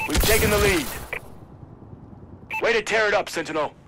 We've taken the lead. Way to tear it up, Sentinel.